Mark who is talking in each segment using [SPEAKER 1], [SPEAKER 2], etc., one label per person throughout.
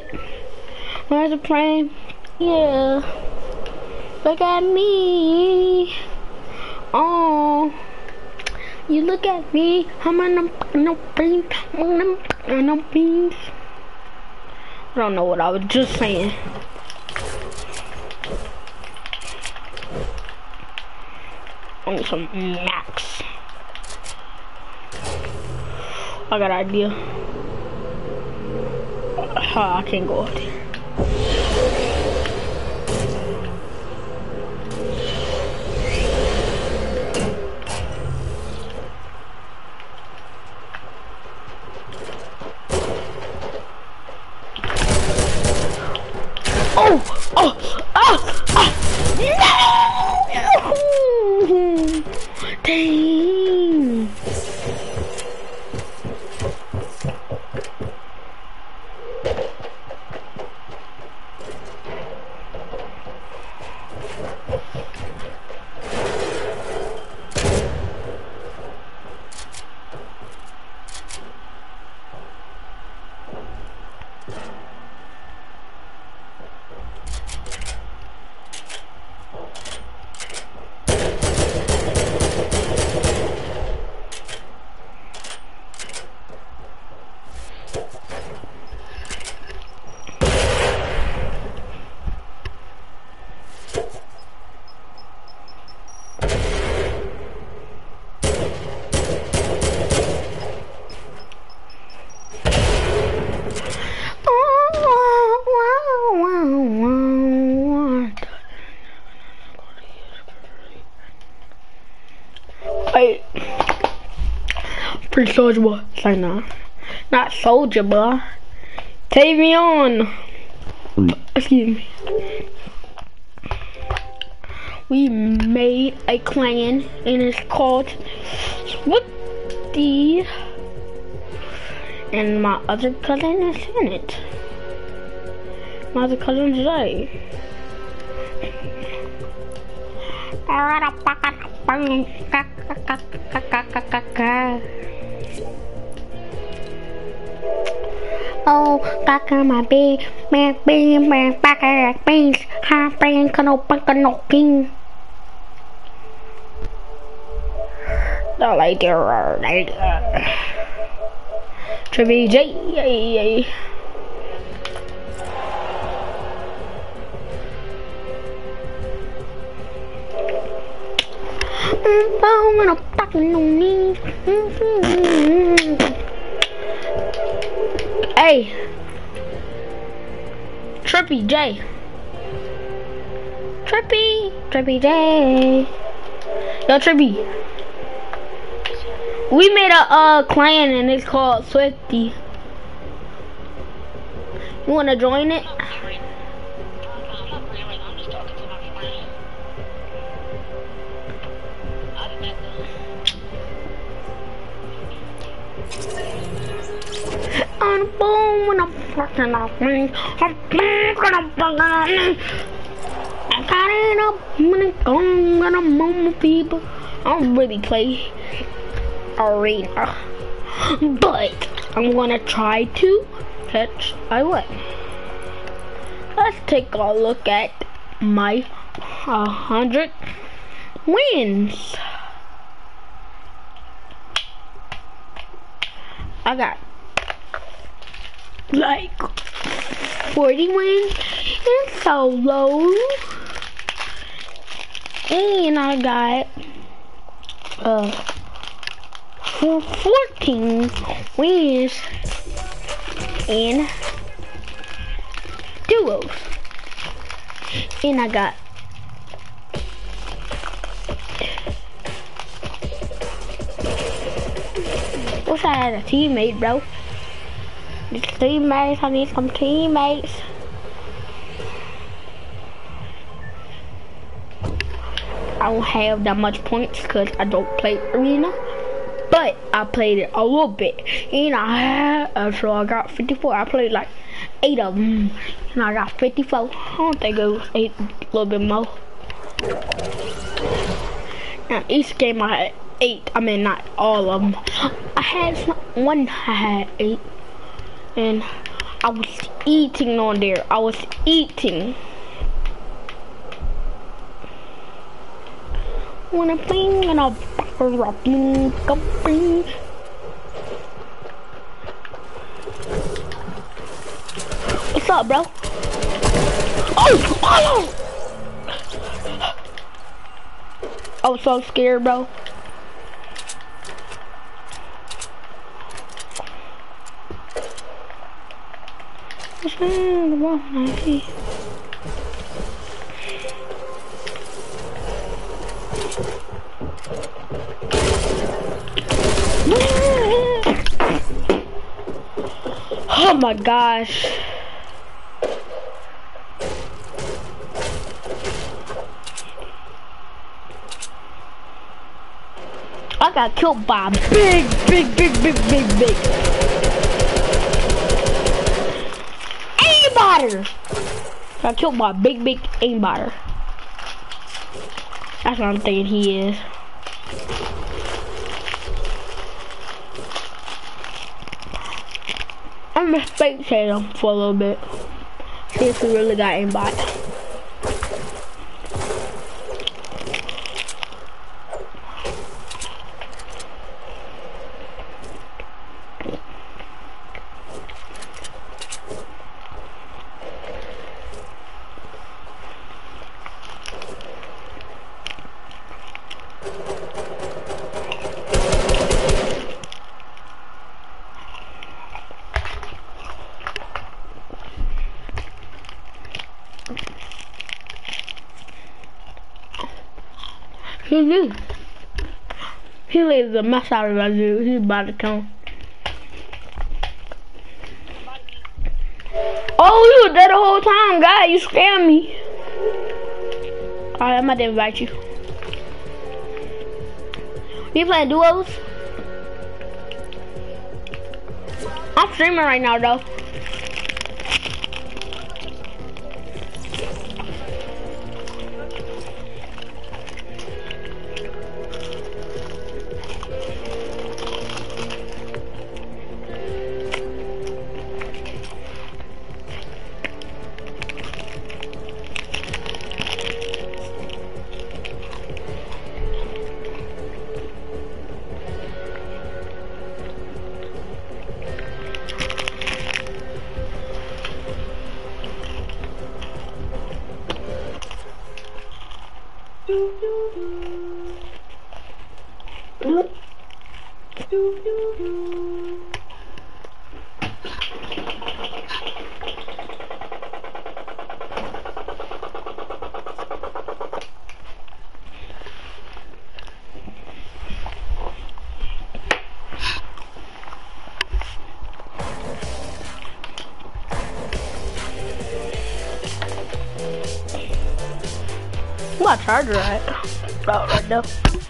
[SPEAKER 1] it. Where's the frame? Yeah. Look at me. Oh. You look at me. I'm on no beans. No beans. I don't know what I was just saying. I need some max. I got an idea. I can't go up there. No! Dang! Wait, pretty Soldier Boy. Sorry, no, not Soldier Boy. Tavion. Excuse me. We made a clan and it's called Swifty. And my other cousin is in it. My other cousin Jay. Oh, back on my big man, back at beans, high brain, no king. The lady, Trippy J. I'm gonna fucking on me. Hey, Trippy J. Trippy J. Yo, Trippy. We made a clan and it's called Swifty. You wanna join it? I'm boom when I'm fucking off me. I'm got it up when it's gonna move people. I don't really play arena, but I'm gonna try to catch I win. Let's take a look at my 100 wins. I got like 40 wins in solo, and I got 14 wins in duos, and I got wish I had a teammate, bro. These teammates, I need some teammates. I don't have that much points because I don't play arena, but I played it a little bit, and I had, so I got 54. I played like 8 of them, and I got 54. I don't think it was 8, a little bit more. Now each game I had 8. I mean, not all of them. I had one. I had 8, and I was eating on there. I was eating. When I'm playing and I'm rocking. What's up, bro? Oh! Oh! I was so scared, bro. Oh my gosh. I got killed by a big aimbotter. Got killed by a big aimbotter. That's what I'm thinking he is. I'm gonna spectate him for a little bit. See if he really got aimbot. He lays the mess out of that dude. He's about to come. Oh, you were there the whole time, guy. You scared me. Alright, I'm about to invite you. You playing duos? I'm streaming right now, though. Where's my charger at? Oh, right now.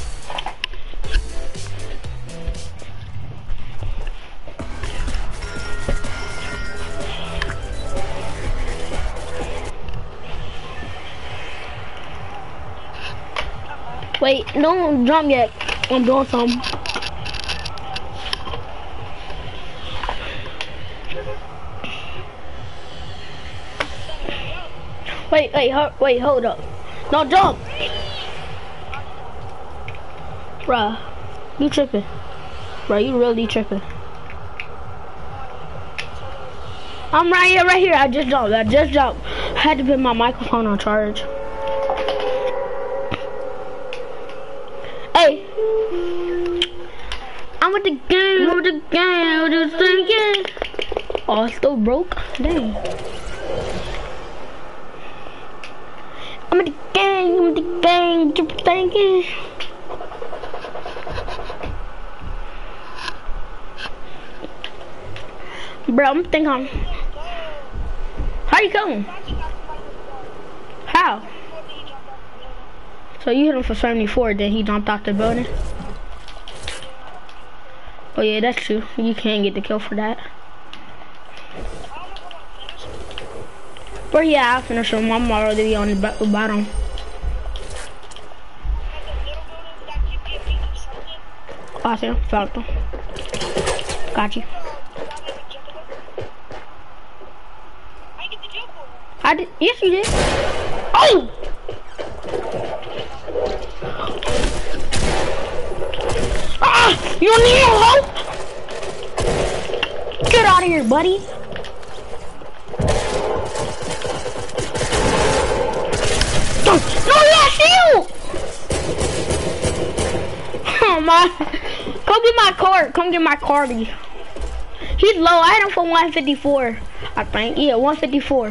[SPEAKER 1] Wait, don't jump yet. I'm doing something. Wait, hold up. No, jump! Bruh, you tripping. Bruh, you really tripping. I'm right here. I just jumped. I had to put my microphone on charge. Hey! I'm with the gang, just thinking. Oh, it's still broke? Dang. I'm with the gang, just thinking. Bro, I'm thinking. How you coming? How? So you hit him for 74, then he jumped out the building? Oh yeah, that's true. You can't get the kill for that. But yeah, I'll finish him. I'm already on the bottom. Awesome, found him. Got you. I did. Yes, you did. Oh! Ah! You don't need no help? Get out of here, buddy. No, yes, you! Oh my! Come get my card. Come get my cardi. He's low. I had him for 154. I think. Yeah, 154.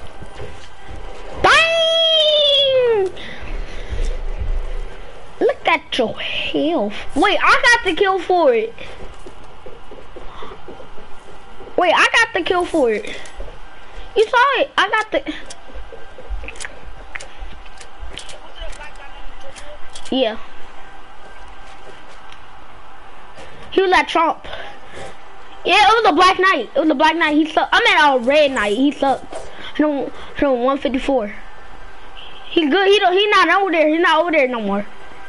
[SPEAKER 1] Dang! Look at your health. Wait, I got the kill for it. Wait, I got the kill for it. You saw it. I got the. Yeah. He was at Trump. Yeah, it was a Black Knight. It was a Black Knight. He sucked. I meant a Red Knight. He sucked. From 154. He's good. He's not over there. He's not over there no more.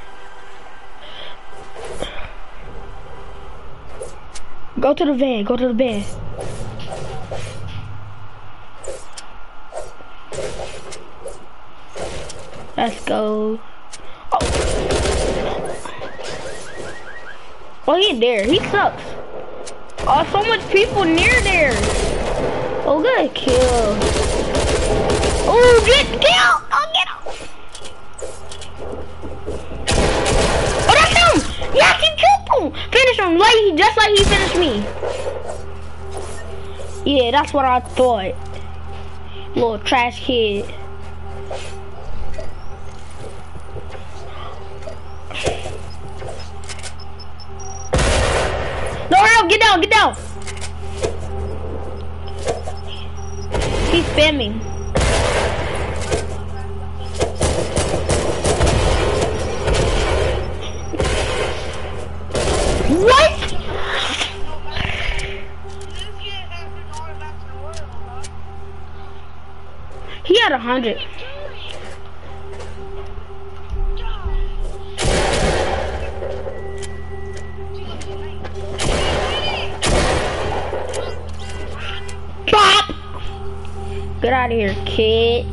[SPEAKER 1] Go to the van. Go to the van. Let's go. Oh, he there. He sucks. Oh, so much people near there. Oh, good kill. Oh, get kill. Oh, get him. Oh, that's him. Yes, he killed him. Finish him just like he finished me. Yeah, that's what I thought. Little trash kid. No, get down, get down. He's spamming. What? He had 100. Get out of here, kid.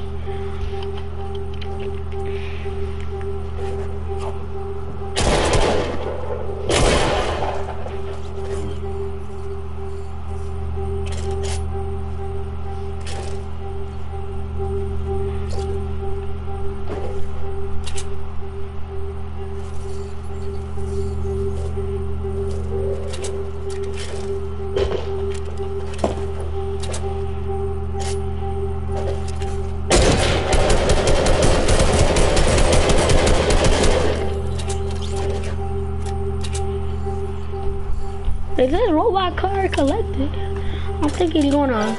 [SPEAKER 1] Is this robot car collected? I think he's gonna.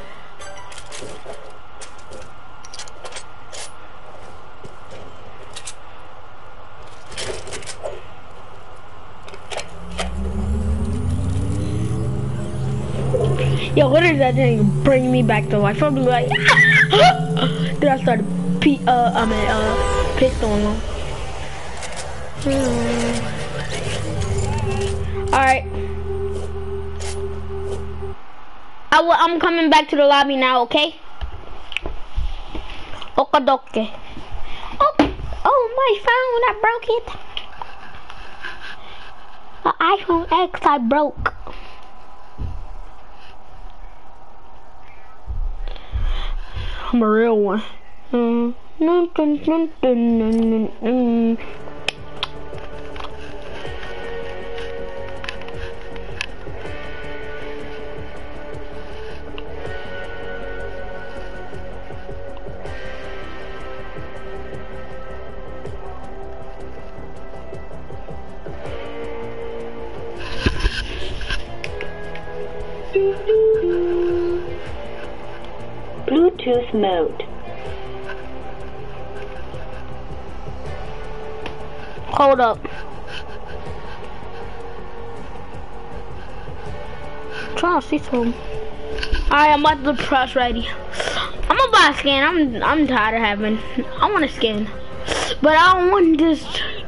[SPEAKER 1] Yo, what is that thing? Bring me back to life. I'm like, then I started pistoling him. Alright. I'm coming back to the lobby now, okay? Okadoke. Oh, my phone, I broke it. The iPhone X I broke. I'm a real one.
[SPEAKER 2] Bluetooth mode.
[SPEAKER 1] Hold up. Trying to see some. Alright, I'm about to press ready. I'm gonna buy a skin. I'm tired of having. I want a skin, but I don't want this.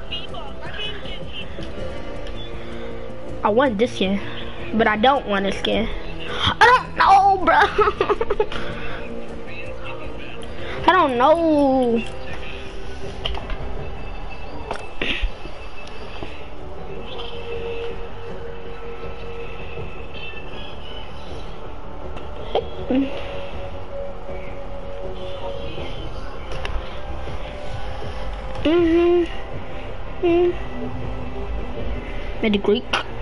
[SPEAKER 1] I want this skin, but I don't want a skin. I don't know, bro. don't know. Mid Greek.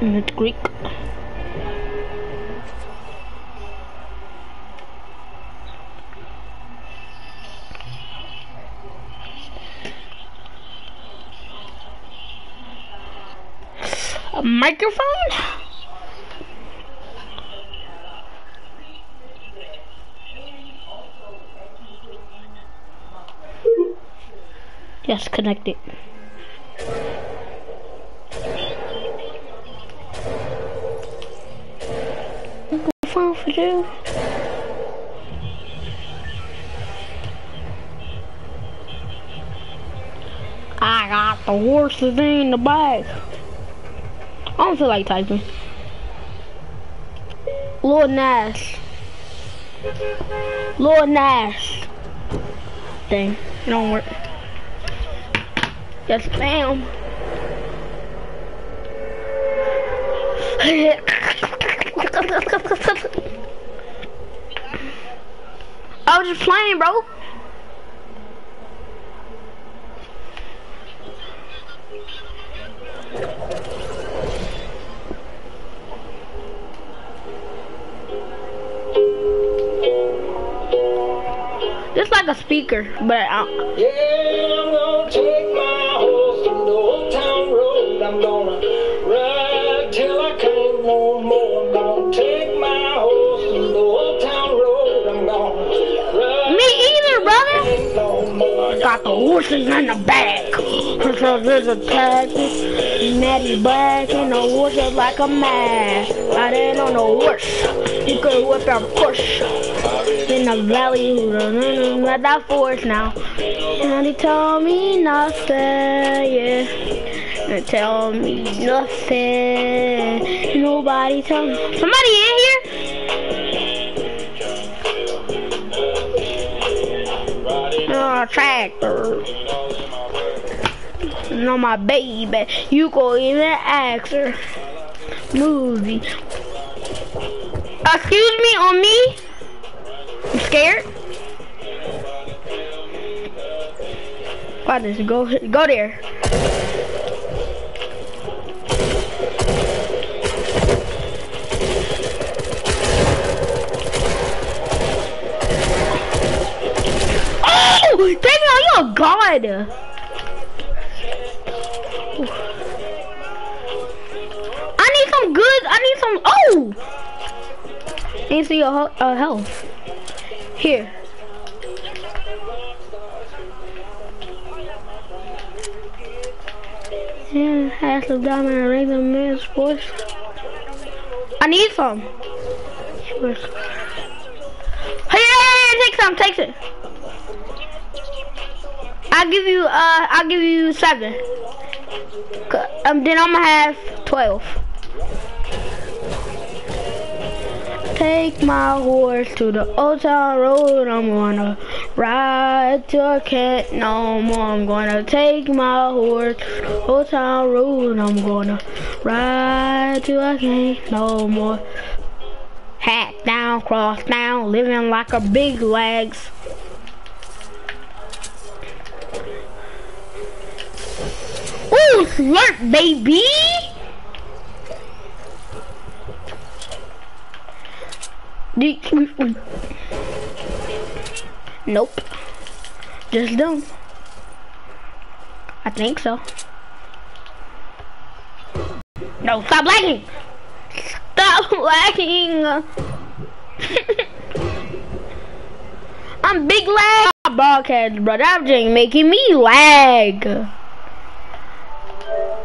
[SPEAKER 1] A microphone? Yes, connected. Microphone for you. I got the horses in the back. I don't feel like typing. Lord Nash. Dang, it don't work. Yes, ma'am. I was just playing, bro. It's like a speaker, but
[SPEAKER 3] yeah, I'm gonna take my horse from the old town road. I'm gonna ride till I can't no more. I'm gonna take my horse from the old town road. I'm gonna ride.
[SPEAKER 1] Me either, brother.
[SPEAKER 3] No more.
[SPEAKER 1] Got the horses in the back. There's a tactic. Matty Black and the horse is like a man. Riding on the horse. You could whip and push. In the valley, at that forest now. And they tell me nothing, yeah. They tell me nothing. Nobody tell me. Somebody in here? Oh, tractor. No, my baby. You go even ask her. Movie. Excuse me, on me? I'm scared. Why does it go there? Oh, dang it, you're a god. I need some good. I need some. Oh, I need to see your health. Here. Yeah, has some diamond and razor man's voice. I need some. Hey, take it. I'll give you 7. Then I'm gonna have 12. Take my horse to the old town road. I'm gonna ride till I can't no more. I'm gonna take my horse to the old town road. I'm gonna ride till I can't no more. Hat down, cross down, living like a big legs. Ooh, slurp, baby! Nope. Just don't. I think so. No, stop lagging! Stop lagging! I'm big lag broadcast, bro. That just making me lag.